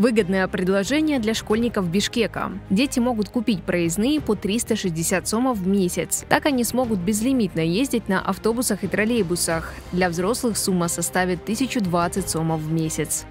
Выгодное предложение для школьников Бишкека. Дети могут купить проездные по 360 сомов в месяц. Так они смогут безлимитно ездить на автобусах и троллейбусах. Для взрослых сумма составит 1020 сомов в месяц.